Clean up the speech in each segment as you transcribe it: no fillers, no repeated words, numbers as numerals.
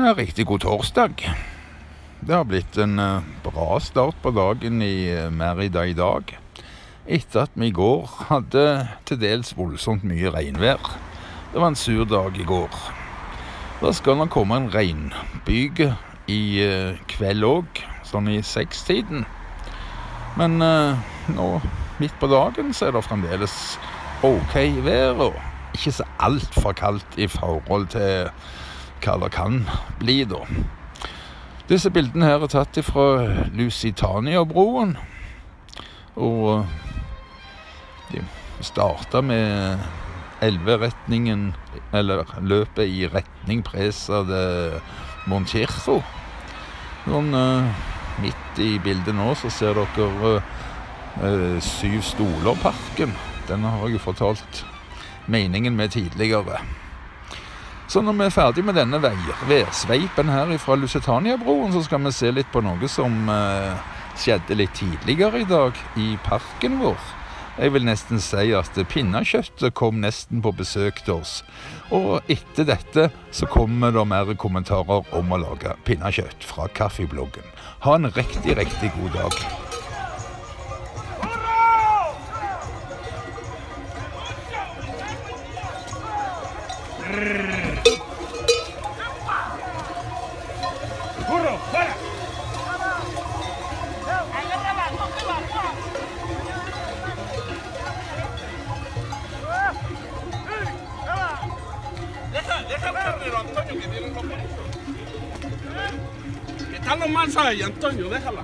Riktig god torsdag. Det har blitt en bra start på dagen i Mérida i dag, etter at vi i går hadde til dels voldsomt mye regnvær. Det var en sur dag i går. Da skal nok komme en regnbyge i kveld også, sånn i 6-tiden. Men nå midt på dagen så er det fremdeles ok vær, og ikke så alt for kaldt i forhold til hva det kan bli da. Disse bildene her er tatt fra Lusitania-broen, og de startet med elveretningen, eller løpet i retning Presa de Montijo. Sånn, midt i bildet nå så ser dere 7 stoler-parken. Den har jeg jo fortalt meningen med tidligere. Så når vi er ferdig med denne værsveipen her fra Lusitania-broen, så skal vi se litt på noe som skjedde litt tidligere i dag i parken vår. Jeg vil nesten si at pinnekjøttet kom nesten på besøk til oss. Og etter dette så kommer det mer kommentarer om å lage pinnekjøtt fra kaffebloggen. Ha en riktig god dag. ¡Burro, fuera! Deja el carnero, Antonio, que tiene los perros. Que están los mansos ahí, Antonio, déjala.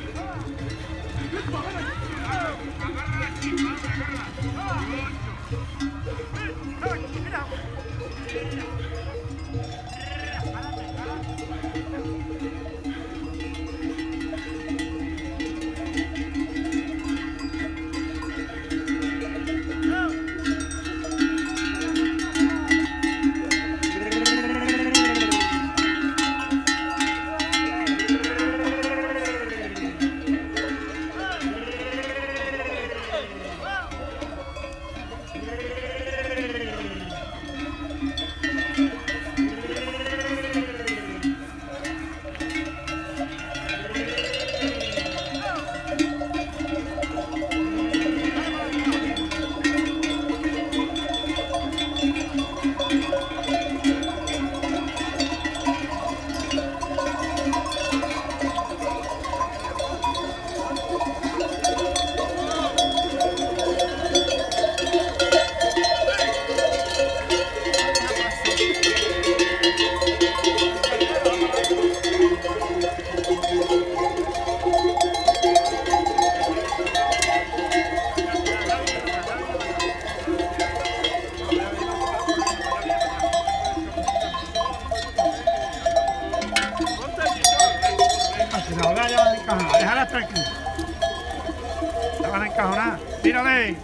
Déjala tranquila. La van a encajonar. Tírale.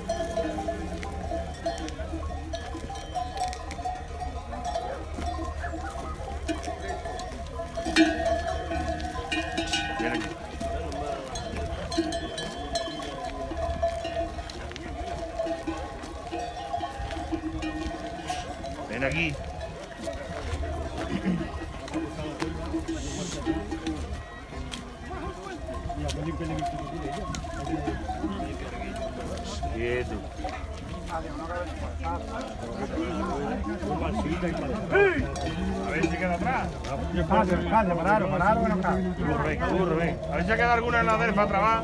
Ven aquí. Ven aquí. Quieto. A ver si queda atrás. Pararon, que no cabe. Burro, ven. A ver si queda alguna en la delfa atrás.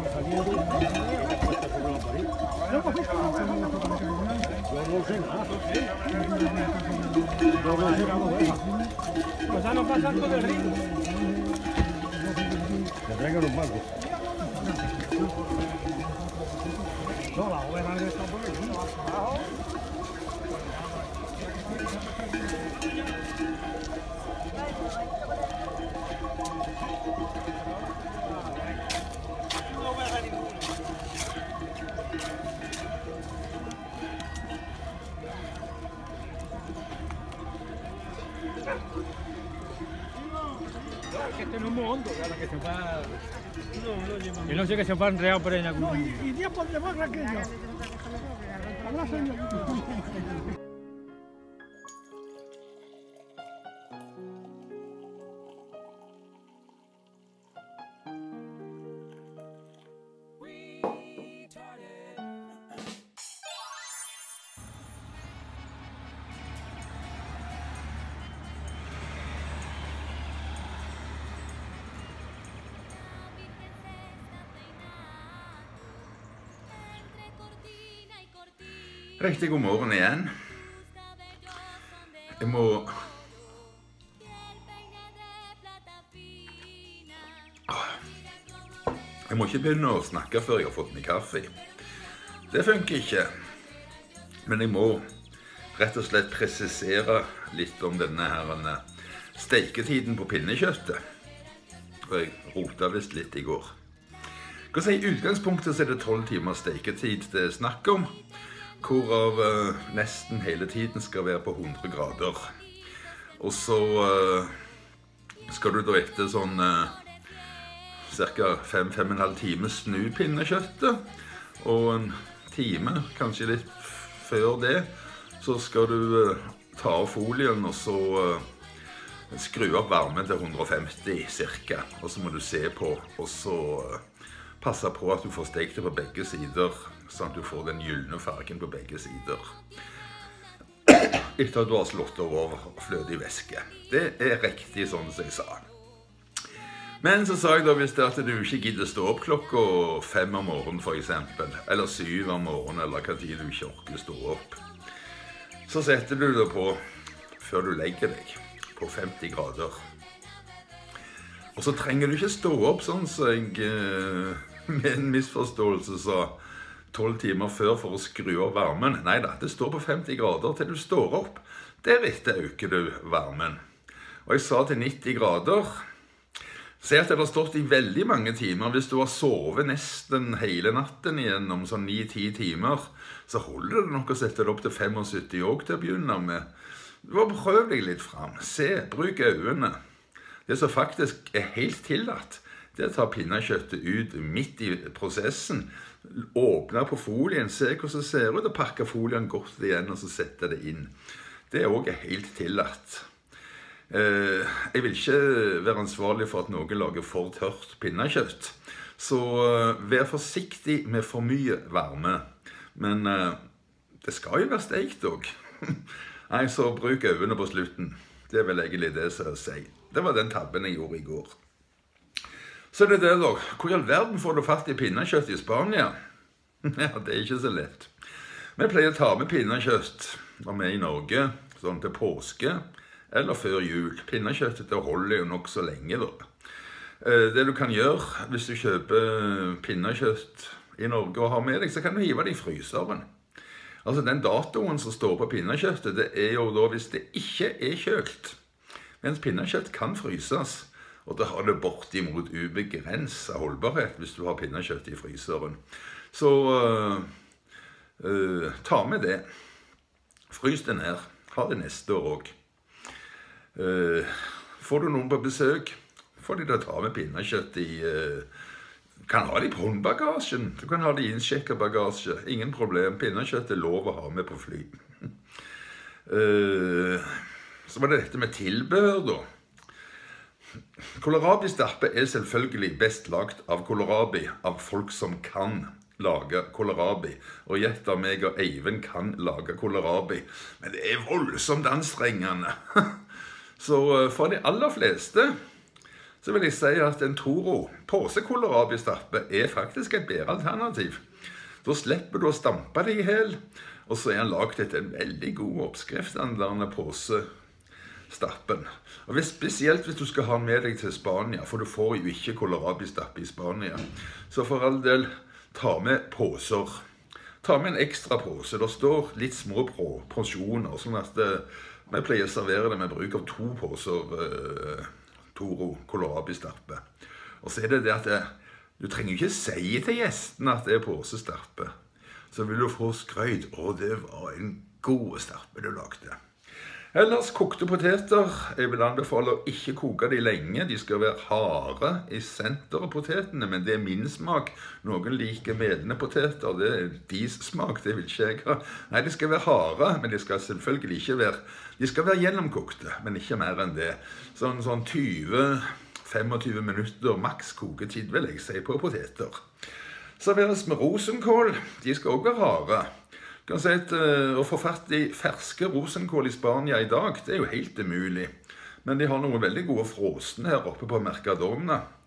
Pues ya no pasan todo el ritmo. Le traigan los bancos. No, la oveja está por aquí, no va abajo. No oveja ninguna. Que este no es muy hondo, claro, que se va. Yo no sé que se va enredado por ahí en algún. No, y 10 por debajo aquello. Habrá señor. Riktig god morgen igjen. Jeg må ikke begynne å snakke før jeg har fått meg kaffe. Det funker ikke. Men jeg må rett og slett presisere litt om denne her steketiden på pinnekjøttet. For jeg rotet visst litt i går. Jeg kan si i utgangspunktet så er det 12 timer steketid det er snakk om, hvorav nesten hele tiden skal være på 100 grader. Og så skal du da etter sånn ca. 5-5,5 timer snu pinnekjøttet, og en time, kanskje litt før det, så skal du ta av folien og så skru opp varmen til 150 cirka, og så må du se på, og så passe på at du får stekt det på begge sider, sånn at du får den gyllene fargen på begge sider. Etter at du har slått over flødig væske. Det er riktig sånn som jeg sa. Men så sa jeg da, hvis det at du ikke gidder stå opp klokka 5 om morgenen for eksempel, eller 7 om morgenen, eller hva tid du ikke orker stå opp, så setter du det på, før du legger deg, på 50 grader. Og så trenger du ikke stå opp sånn som jeg med en misforståelse sa 12 timer før for å skru opp varmen. Neida, det står på 50 grader til du står opp. Deretter øker du varmen. Og jeg sa til 90 grader. Se at det har stått i veldig mange timer. Hvis du har sovet nesten hele natten igjennom sånn 9-10 timer, så holder det nok å sette det opp til 75 år til å begynne med. Du må prøve deg litt frem. Se, bruk øynene. Det som faktisk er helt tillatt, det er å ta pinnekjøttet ut midt i prosessen, åpne på folien, se hvordan det ser ut, og pakke folien godt igjen, og så sette det inn. Det er også helt tillatt. Jeg vil ikke være ansvarlig for at noen lager for tørt pinnekjøtt, så vær forsiktig med for mye varme. Men det skal jo være steikt også. Nei, så bruk øynene på slutten. Det er vel egentlig det som jeg sier. Det var den tabben jeg gjorde i går. Så det er det da. Hvor i all verden får du fatt i pinnekjøtt i Spania? Ja, det er ikke så lett. Vi pleier å ta med pinnekjøtt når vi er i Norge, sånn til påske, eller før jul. Pinnekjøttet det holder jo nok så lenge da. Det du kan gjøre, hvis du kjøper pinnekjøtt i Norge og har med deg, så kan du hive det i fryseren. Altså den datoen som står på pinnekjøttet, det er jo da hvis det ikke er kjølt. Mens pinnekjøtt kan fryses, og da har det bortimot ubegrenset holdbarhet hvis du har pinnekjøtt i fryseren. Så ta med det. Frys det ned. Ha det neste år også. Får du noen på besøk, får de da ta med pinnekjøtt i... kan ha det i håndbagasjen. Du kan ha det i innsjekket bagasje. Ingen problem. Pinnekjøtt er lov å ha med på fly. Så var det dette med tilbehør da. Kålrabistappe er selvfølgelig best lagt av kålrabi, av folk som kan lage kålrabi. Og gjett av meg og Eivind kan lage kålrabi. Men det er voldsomt anstrengende. Så for de aller fleste så vil jeg si at en Toro påse-kålrabistappe er faktisk et bedre alternativ. Da slipper du å stampe deg i hel, og så er han lagt etter en veldig god oppskrift, den der påse-stappen. Og spesielt hvis du skal ha med deg til Spania, for du får jo ikke kålrabistappe i Spania, så for all del, ta med påser. Ta med en ekstra påse. Det står litt små porsjoner, sånn at vi pleier å servere det med bruk av 2 påser Toro kålrabistappe. Og så er det det at du trenger ikke si til gjesten at det er påsestappe. Så vil du få skrøyd. Å, det var en god stappe du lagde. Ellers kokte poteter. Jeg vil anbefale å ikke koke de lenge. De skal være harde i senteret potetene, men det er min smak. Noen liker medlende poteter. Det er deres smak, det vil ikke jeg ha. Nei, de skal være harde, men de skal selvfølgelig ikke være... De skal være gjennomkokte, men ikke mer enn det. Sånn 20-25 minutter maks koketid vil jeg si på poteter. Serveres med rosenkål. De skal også være harde. Du kan si at å få fatt i ferske rosenkål i Spania i dag, det er jo helt umulig. Men de har noen veldig gode frosne her oppe på Mercadona.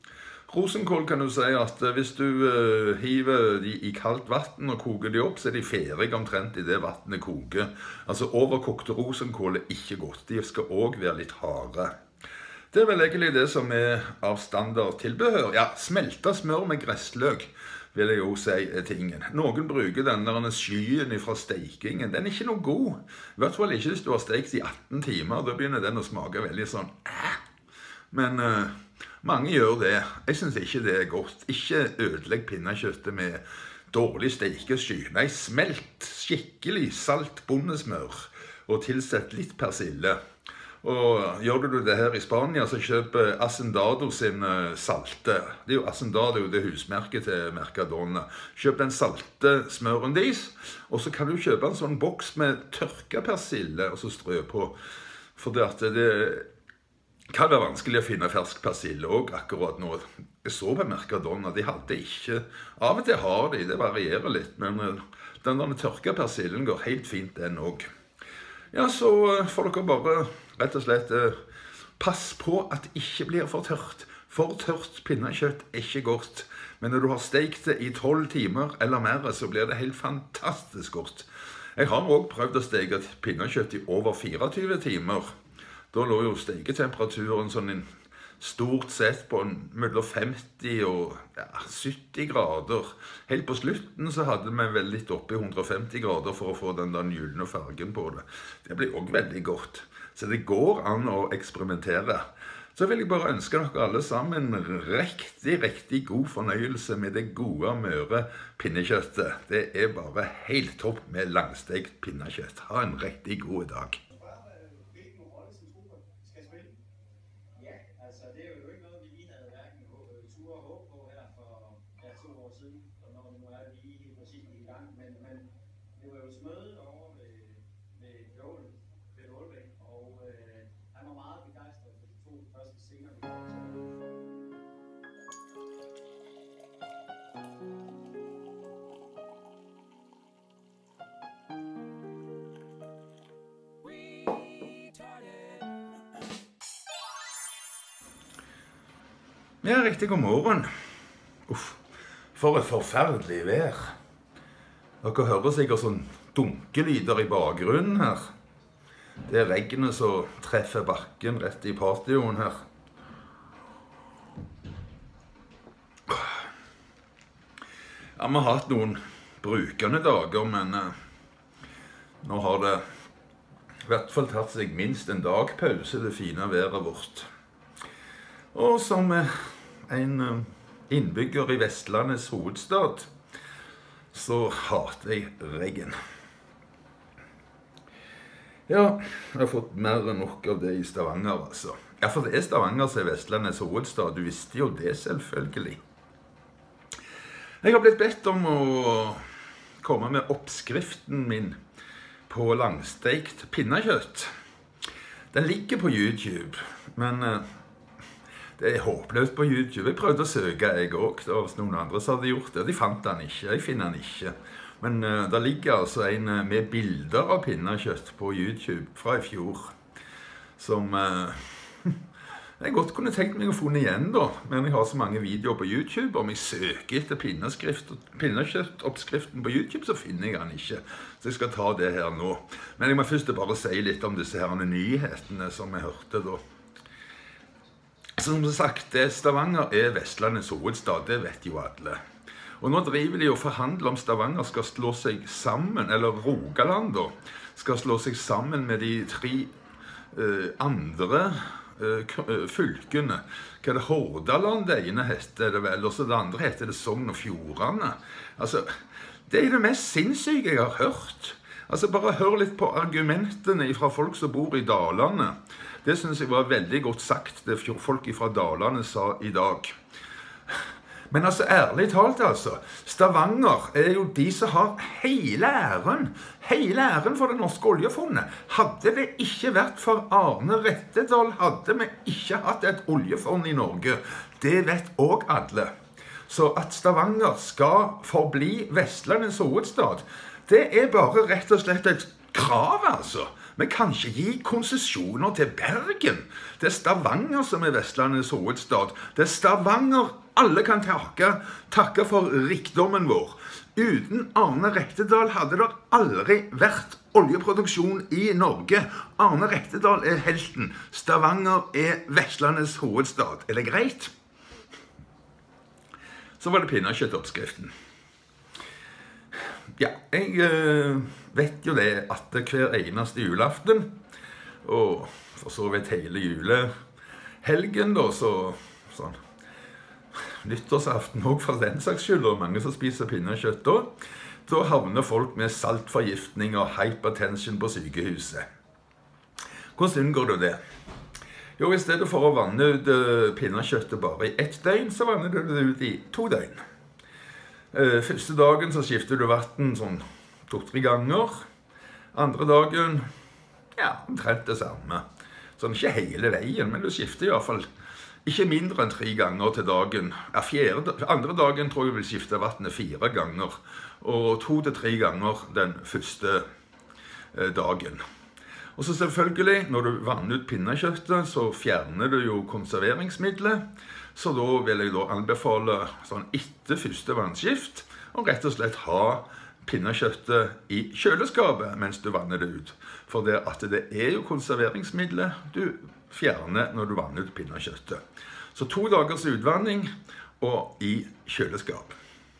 Rosenkål kan du si at hvis du hiver de i kaldt vatten og koker de opp, så er de ferdige omtrent i det vannet koker. Altså overkokte rosenkål er ikke godt, de skal også være litt harde. Det er vel egentlig det som er av standard tilbehør. Ja, smelta smør med gressløk vil jeg jo si er tingen. Noen bruker denne skyen fra steikingen. Den er ikke noe god. I hvert fall ikke hvis du har steikt i 18 timer. Da begynner den å smake veldig sånn Men mange gjør det. Jeg synes ikke det er godt. Ikke ødelegg pinnekjøttet med dårlig steikesky. Nei, smelt skikkelig salt bondesmør og tilsett litt persille. Og gjør du det her i Spania, så kjøp Hacendado sin salte. Det er jo Hacendado, det husmerket til Mercadona. Kjøp den salte smøren deres, og så kan du kjøpe en sånn boks med tørka persille, og så strø på. For det kan være vanskelig å finne fersk persille også akkurat nå. Jeg så på Mercadona, de hadde ikke. Av og til har de, det varierer litt, men den tørka persillen går helt fint den også. Ja, så får dere bare rett og slett pass på at det ikke blir for tørt. For tørt pinnekjøtt er ikke godt. Men når du har steikt det i 12 timer eller mer, så blir det helt fantastisk godt. Jeg har også prøvd å steike pinnekjøtt i over 24 timer. Da lå jo steiketemperaturen sånn stort sett på mellom 50 og 70 grader. Helt på slutten så hadde vi vel litt oppe i 150 grader for å få den der gylne fargen på det. Det blir også veldig godt. Så det går an å eksperimentere. Så vil jeg bare ønske dere alle sammen riktig god fornøyelse med det gode, møre pinnekjøttet. Det er bare helt topp med langstekt pinnekjøtt. Ha en riktig god dag. Ja, riktig god morgen. Uff, for et forferdelig vær. Dere hører sikkert sånn dunkelyder i bakgrunnen her. Det er regnet som treffer bakken rett i patioen her. Ja, vi har hatt noen brukende dager, men nå har det i hvert fall tatt seg minst en dag pause, det fine været vårt. Og som en innbygger i Vestlandets hovedstad, så hater jeg regn. Ja, jeg har fått mer enn nok av det i Stavanger, altså. Ja, for det er Stavanger som er Vestlandets hovedstad. Du visste jo det, selvfølgelig. Jeg har blitt bedt om å komme med oppskriften min på langsteikt pinnekjøtt. Den ligger på YouTube, men det er håpløst på YouTube. Jeg prøvde å søke, jeg også. Det var noen andre som hadde gjort det. De fant den ikke. Jeg finner den ikke. Men det ligger altså en med bilder av pinnekjøtt på YouTube fra i fjor, som jeg godt kunne tenkt meg å funne igjen da. Men jeg har så mange videoer på YouTube. Om jeg søker etter pinnekjøttoppskriften på YouTube, så finner jeg den ikke. Så jeg skal ta det her nå. Men jeg må først bare si litt om disse her nyhetene som jeg hørte da. Som sagt, Stavanger er Vestlandets hovedstad, det vet jo alle. Og nå driver de og forhandler om Stavanger skal slå seg sammen, eller Rogaland da, skal slå seg sammen med de 3 andre fylkene. Hva er det? Hordaland, det ene heter det vel, og så det andre heter det Sogn og Fjordane. Altså, det er det mest sinnssyke jeg har hørt. Altså, bare hør litt på argumentene fra folk som bor i Dalane. Det synes jeg var veldig godt sagt, det folk fra Dalane sa i dag. Men altså, ærlig talt altså, Stavanger er jo de som har hele æren for det norske oljefondet. Hadde det ikke vært for Arne Rettedal, hadde vi ikke hatt et oljefond i Norge. Det vet også alle. Så at Stavanger skal forbli Vestlandets hovedstad, det er bare rett og slett et krav, altså. Vi kan ikke gi konsesjoner til Bergen. Det er Stavanger som er Vestlandets hovedstad. Det er Stavanger alle kan takke for rikdommen vår. Uten Arne Rektedal hadde det aldri vært oljeproduksjon i Norge. Arne Rektedal er helten. Stavanger er Vestlandets hovedstad. Er det greit? Så var det pinnekjøttoppskriften. Ja, jeg vet jo det at hver eneste julaften, og for så vidt hele julehelgen da, sånn nyttårsaften også for den saks skyld, og mange som spiser pinnekjøtt da havner folk med saltforgiftning og hypertension på sykehuset. Hvordan unngår du det? Jo, i stedet for å vanne ut pinnekjøttet bare i 1 døgn, så vanner du det ut i 2 døgn. Første dagen så skifter du vatten sånn 2-3 ganger. Andre dagen, ja, omtrent det samme. Sånn ikke hele veien, men du skifter i hvert fall ikke mindre enn 3 ganger til dagen. Ja, andre dagen tror jeg vil skifte vattnet 4 ganger, og 2 til 3 ganger den første dagen. Og så selvfølgelig, når du vanner ut pinnekjøttet, så fjerner du jo konserveringsmiddelet. Så da vil jeg da anbefale sånn etter første vannskift, og rett og slett ha pinnekjøttet i kjøleskapet mens du vanner det ut. For det er jo konserveringsmiddelet du fjerner når du vanner ut pinnekjøttet. Så 2 dagers utvanning og i kjøleskap.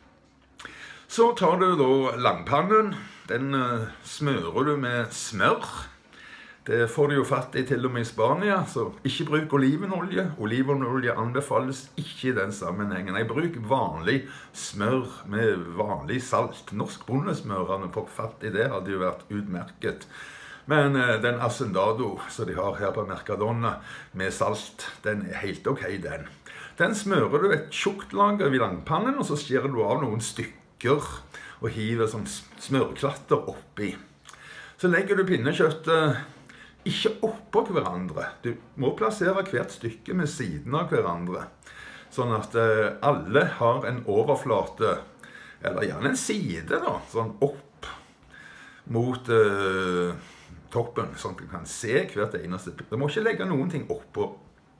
Så tar du da langpannen, den smører du med smør. Det får du jo fatt i til og med i Spania, så ikke bruk olivenolje. Olivenolje anbefales ikke i den sammenhengen. Jeg bruker vanlig smør med vanlig salt. Norsk bondesmør, han har fått fatt i det, hadde jo vært utmerket. Men den Hacendado som de har her på Mercadona med salt, den er helt ok, den. Den smører du et tjukt lag over i langpannen, og så skjærer du av noen stykker og hiver sånn smørklatter oppi. Så legger du pinnekjøttet ikke oppå hverandre. Du må plassere hvert stykke med siden av hverandre, sånn at alle har en overflate, eller gjerne en side da, sånn opp mot toppen, sånn at du kan se hvert eneste. Du må ikke legge noen ting oppå.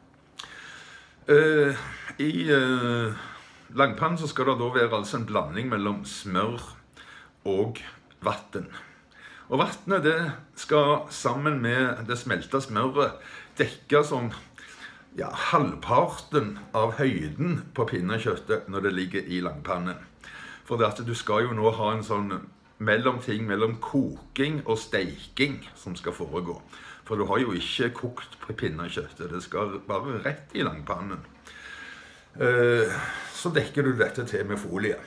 I langpannen så skal det da være altså en blanding mellom smør og vatten. Og vattnet det skal sammen med det smelta smøret dekke som halvparten av høyden på pinnekjøttet når det ligger i langpannen. For det at du skal jo nå ha en sånn mellomting mellom koking og steiking som skal foregå. For du har jo ikke kokt på pinnekjøttet, det skal bare rett i langpannen. Så dekker du dette til med folie.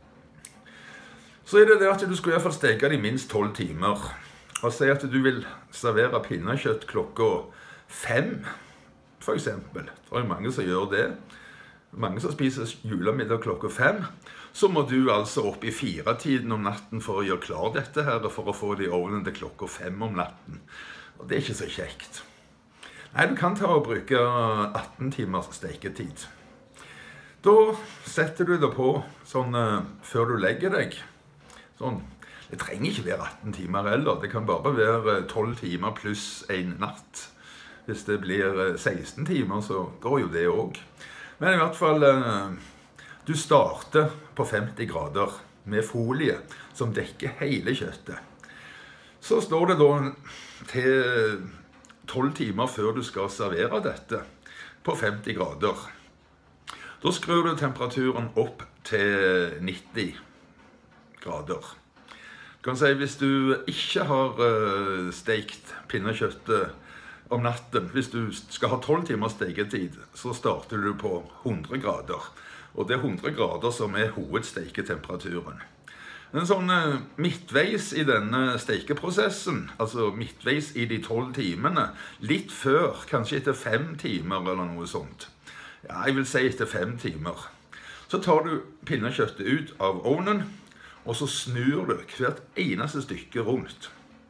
Så er det at du skal i hvert fall steke det i minst 12 timer. Og si at du vil servere pinnekjøtt klokka 5, for eksempel. Det er mange som gjør det. Mange som spiser julemiddag klokka 5. Så må du altså opp i 4-tiden om natten for å gjøre klar dette her, for å få det i ovnen til klokka 5 om natten. Og det er ikke så kjekt. Nei, du kan ta og bruke 18 timers steketid. Da setter du det på sånn før du legger deg. Sånn. Det trenger ikke være 18 timer heller. Det kan bare være 12 timer pluss en natt. Hvis det blir 16 timer, så går jo det også. Men i hvert fall, du starter på 50 grader med folie som dekker hele kjøttet. Så står det da til 12 timer før du skal servere dette på 50 grader. Da skrur du temperaturen opp til 90 grader. Du kan si, hvis du ikke har stekt pinnekjøttet om natten, hvis du skal ha 12 timers steketid, så starter du på 100 grader. Og det er 100 grader som er hovedsteketemperaturen. Men sånn midtveis i denne stekeprosessen, altså midtveis i de 12 timene, litt før, kanskje etter 5 timer eller noe sånt. Ja, jeg vil si etter 5 timer. Så tar du pinnekjøttet ut av ovnen, og så snur du hvert eneste stykke rundt.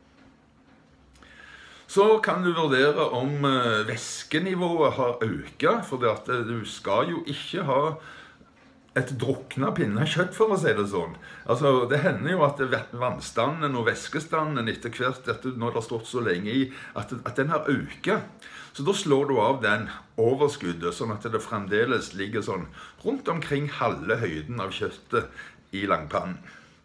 Så kan du vurdere om væskenivået har øket, for det at du skal jo ikke ha et druknet pinnekjøtt, for å si det sånn. Altså, det hender jo at vannstanden og væskestanden etter hvert, når det har stått så lenge i, at den har øket. Så da slår du av den overskuddet, sånn at det fremdeles ligger sånn rundt omkring halve høyden av kjøttet i langpannen.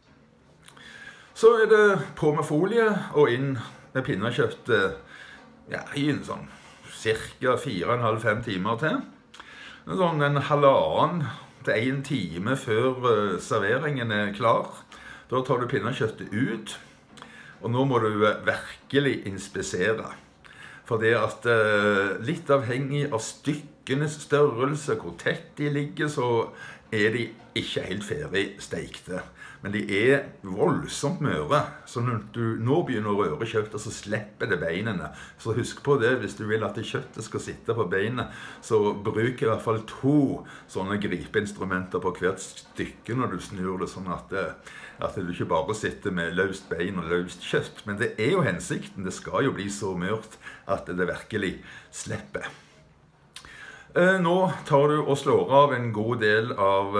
Så er det på med folie og inn med pinnekjøttet, ja, i en sånn cirka 4,5-5 timer til. Sånn en halvannen til 1 time før serveringen er klar. Da tar du pinnekjøttet ut, og nå må du virkelig inspisere. For det at litt avhengig av stykkenes størrelse, hvor tett de ligger, så er de ikke helt ferdig stekte. Men de er voldsomt møre, så når du nå begynner å røre kjøttet, så slipper det beinene. Så husk på det, hvis du vil at kjøttet skal sitte på beinet, så bruk i hvert fall 2 sånne gripeinstrumenter på hvert stykke når du snur det, sånn at du ikke bare sitter med løst bein og løst kjøtt. Men det er jo hensikten, det skal jo bli så mørt at det virkelig slipper. Nå tar du og slår av en god del av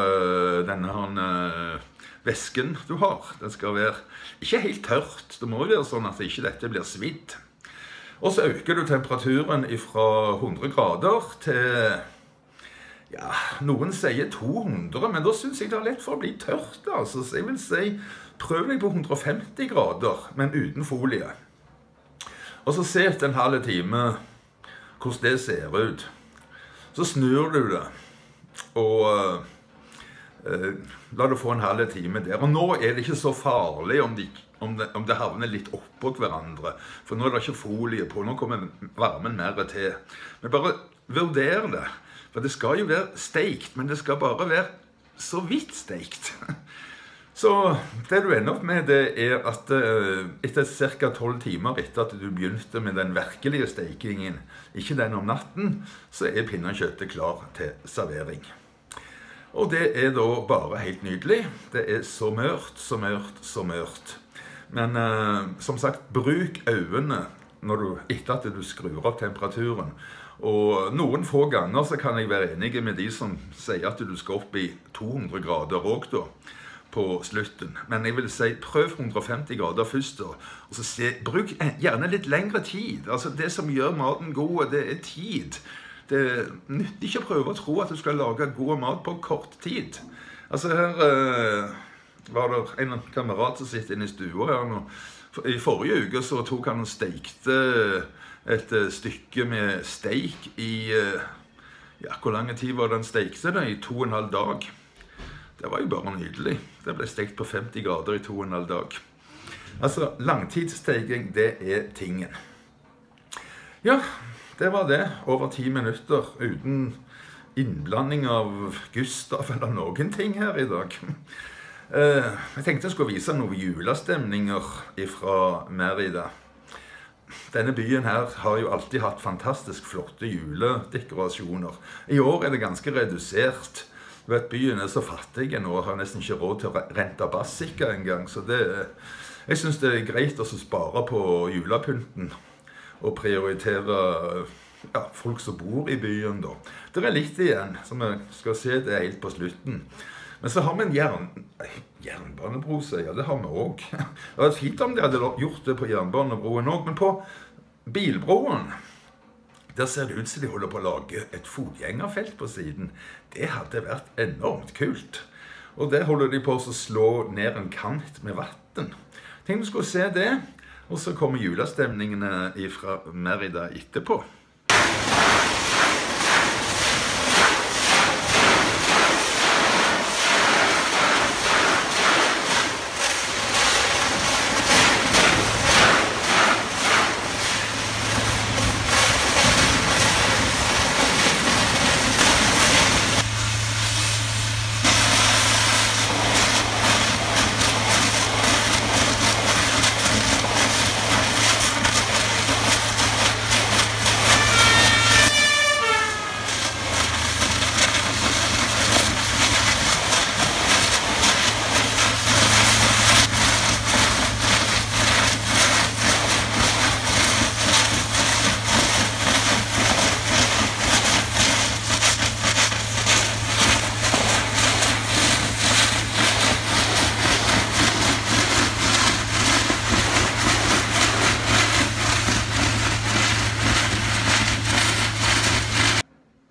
denne væsken du har. Den skal være ikke helt tørt. Det må være sånn at ikke dette blir svidd. Og så øker du temperaturen fra 100 grader til, ja, noen sier 200, men da synes jeg det er lett for å bli tørt, altså. Så jeg vil si, prøv deg på 150 grader, men uten folie. Og så se etter en halv time hvordan det ser ut. Så snur du det, og la det få en halv time der. Og nå er det ikke så farlig om det havner litt oppå hverandre, for nå er det ikke folie på, nå kommer varmen mer til. Men bare vurder det, for det skal jo være steikt, men det skal bare være så vidt steikt. Så det du ender opp med, det er at etter ca. 12 timer etter at du begynte med den virkelige steikingen, ikke den om natten, så er pinnekjøttet klar til servering. Og det er da bare helt nydelig. Det er så mørt, så mørt, så mørt. Men som sagt, bruk øynene etter at du skrur opp temperaturen. Og noen få ganger så kan jeg være enig med de som sier at du skal opp i 200 grader også da, på slutten. Men jeg vil si, prøv 150 grader først da. Og så bruk gjerne litt lengre tid. Altså det som gjør maten god, det er tid. Det nytter ikke å prøve å tro at du skal lage god mat på kort tid. Altså her var det en kamerat som sitter inne i stua her nå. I forrige uke så tok han og stekte et stykke med steik i, ja, hvor lang tid var den stekte det? I 2,5 dag. Det var jo bare nydelig. Det ble stekt på 50 grader i 2,5 dag. Altså, langtidssteking, det er tingen. Ja, det var det. Over 10 minutter uten innblanding av Gustav eller noen ting her i dag. Jeg tenkte jeg skulle vise noen julestemninger fra Mérida. Denne byen her har jo alltid hatt fantastisk flotte juledekorasjoner. I år er det ganske redusert. Du vet, byen er så fattig nå og har nesten ikke råd til å rente bassika en gang. Så jeg synes det er greit å spare på julepynten og prioritere, ja, folk som bor i byen da. Det er litt igjen, som jeg skal se, det er helt på slutten. Men så har vi en jernbanebro, sier jeg. Det har vi også. Det var fint om de hadde gjort det på jernbanebroen også, men på bilbroen, der ser det ut som de holder på å lage et fotgjengerfelt på siden. Det hadde vært enormt kult. Og der holder de på å slå ned en kant med vatten. Tenk du skulle se det, og så kommer julestemningene fra Mérida etterpå.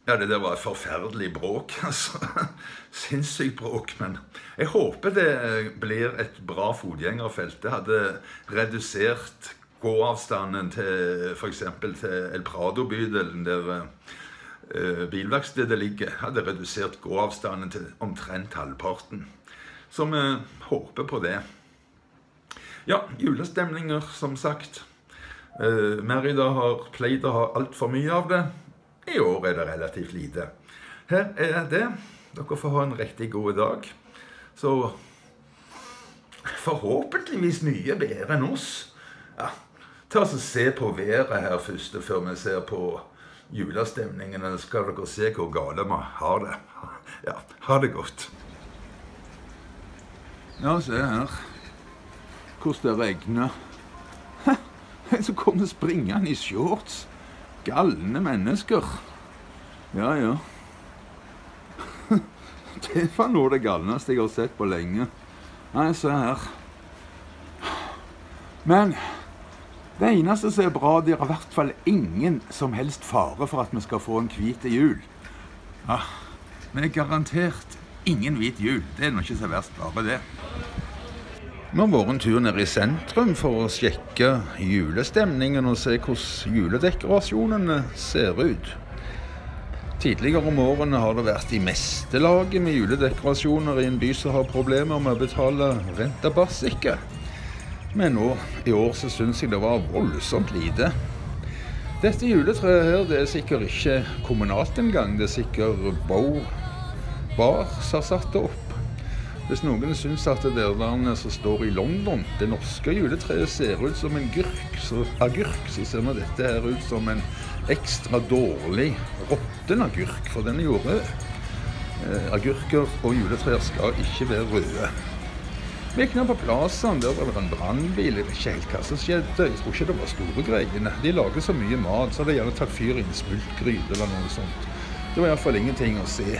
Ja, det der var et forferdelig bråk, altså. Sinnssykt bråk, men jeg håper det blir et bra fotgjengerfelt. Det hadde redusert gåavstanden til for eksempel til El Prado-bydelen, der bilverkstedet ligger. Hadde redusert gåavstanden til omtrent halvparten. Så vi håper på det. Ja, julestemninger, som sagt. Merida har pleid å ha alt for mye av det. I år er det relativt lite. Her er det. Dere får ha en riktig god dag. Så forhåpentligvis mye bedre enn oss. Ja, ta oss og se på været her først, før vi ser på julestemningen. Eller skal dere se hvor gale vi har det. Ja, ha det godt. Ja, se her. Hvordan det regner. Så kommer springende i shorts. Galne mennesker. Ja, ja. Det var noe av det galneste jeg har sett på lenge. Nei, se her. Men det eneste som er bra, det er i hvert fall ingen som helst fare for at vi skal få en hvit jul. Ja, men garantert ingen hvit jul. Det er nok ikke så verst bare det. Vi har vært en tur ned i sentrum for å sjekke julestemningen og se hvordan juledekorasjonene ser ut. Tidligere om årene har det vært i meste laget med juledekorasjoner i en by som har problemer med å betale renta bassikke. Men nå, i år så synes jeg det var voldsomt lite. Dette juletreet her, det er sikkert ikke kommunalt engang. Det er sikkert Bow Bar som har satt det opp. Hvis noen synes at det der som står i London, det norske juletreet ser ut som en agurk, så ser vi dette her ut som en ekstra dårlig råtten agurk, for den er jo rød. Agurker og juletreer skal ikke være røde. Vi gikk ned på plassen, der var det en brannbil, jeg vet ikke helt hva som skjedde. Jeg tror ikke det var store greiene. De lager så mye mat, så hadde gjerne tatt fyr i en smultgryte eller noe sånt. Det var i hvert fall ingenting å se.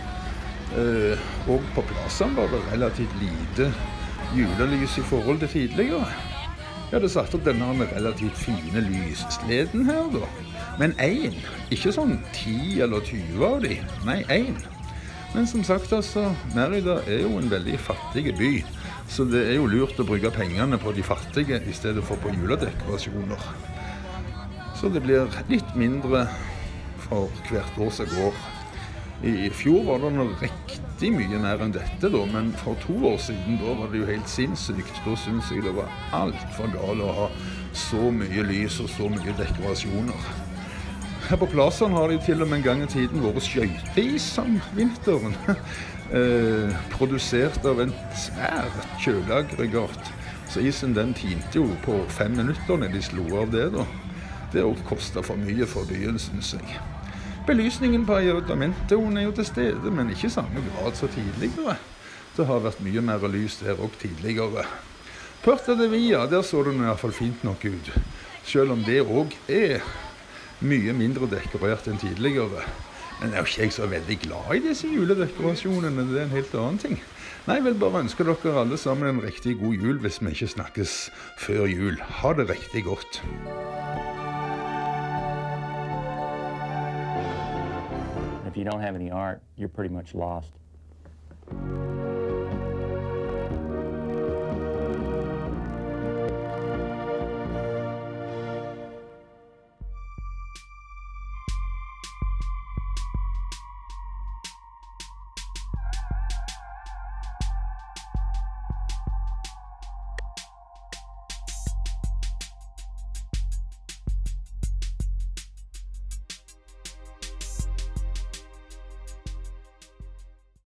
Og på plassen var det relativt lite julelys i forhold til tidligere. Jeg hadde satt opp denne relativt fine lyssleden her da. Men en, ikke sånn 10 eller 20 av de, nei, en. Men som sagt altså, Merida er jo en veldig fattig by, så det er jo lurt å bruke pengene på de fattige i stedet for på juledekorasjoner. Så det blir litt mindre for hvert år som går. I fjor var det noe riktig mye mer enn dette da, men for 2 år siden da var det jo helt sinnssykt. Da synes jeg det var alt for galt å ha så mye lys og så mye dekorasjoner. Her på plassen har de til og med en gang i tiden vært skjøyteis om vinteren. Produsert av en svært kjøleaggregat. Så isen den tinte jo på 5 minutter når de slo av det da. Det også kostet for mye for byen, synes jeg. Belysningen på Ayudamentoen er jo til stede, men ikke i samme grad så tidligere. Det har vært mye mer lys der også tidligere. Puerto de Villa, der så det i hvert fall fint nok ut. Selv om det også er mye mindre dekorert enn tidligere. Men jeg er jo ikke så veldig glad i disse juledekorasjonene, det er en helt annen ting. Nei, jeg vil bare ønske dere alle sammen en riktig god jul hvis vi ikke snakkes før jul. Ha det riktig godt. If you don't have any art, you're pretty much lost.